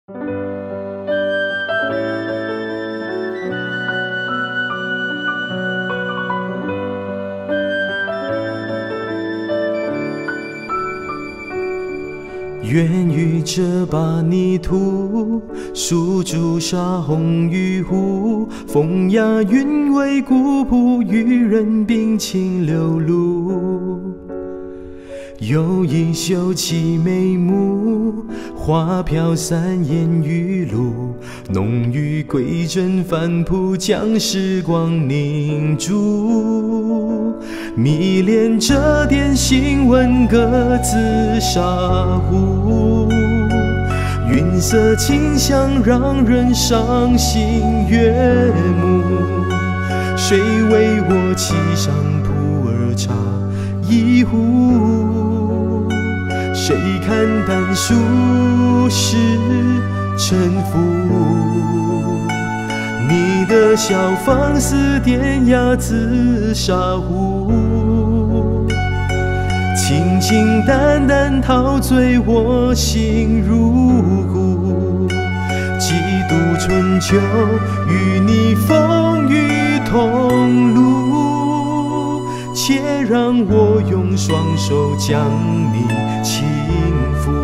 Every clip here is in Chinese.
愿与这把泥土，诉朱砂红与湖，风雅韵味古朴，与人并情流露。有一秀气眉目，花飘散烟雨露，浓郁归真反璞，将时光凝住。迷恋这点新闻，各自沙湖，云色清香让人赏心悦目。谁为我沏上普洱茶一壶？谁看淡俗世沉浮？你的笑放似典雅紫砂壶，清清淡淡陶醉我心入骨。几度春秋，与你风雨同路，且让我用双手将你轻抚。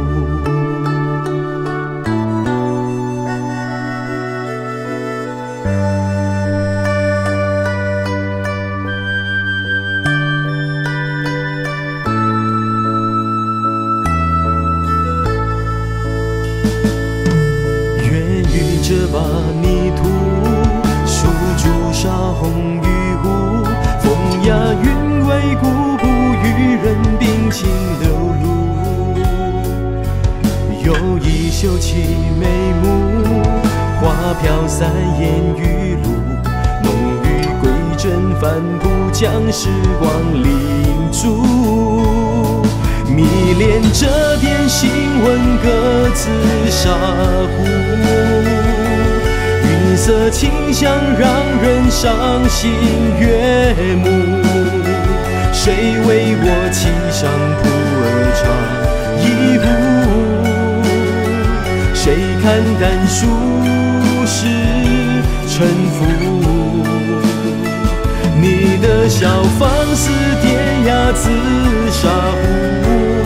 这把泥土，诉朱砂红与湖，风雅韵味古朴，与人并情流露。有一秀气眉目，花飘散烟雨露，浓郁归真反璞，将时光凝住。迷恋这点新闻，各自沙湖，云色清香让人赏心悦目。谁为我沏上普洱茶一壶？谁看淡俗世沉浮？你的笑放似典雅紫砂壶，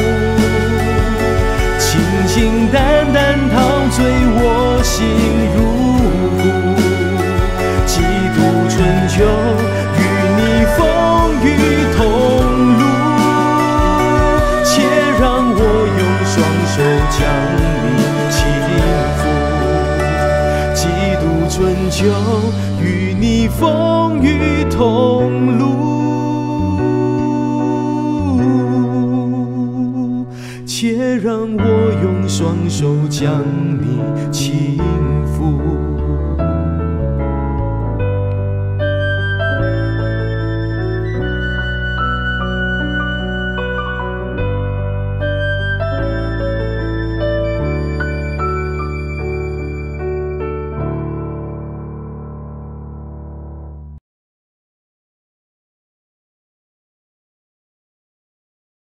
清清淡淡陶醉我心入骨。几度春秋，与你风雨同路，且让我用双手将你轻抚。几度春秋，与你风雨同路，且让我用双手将你轻抚。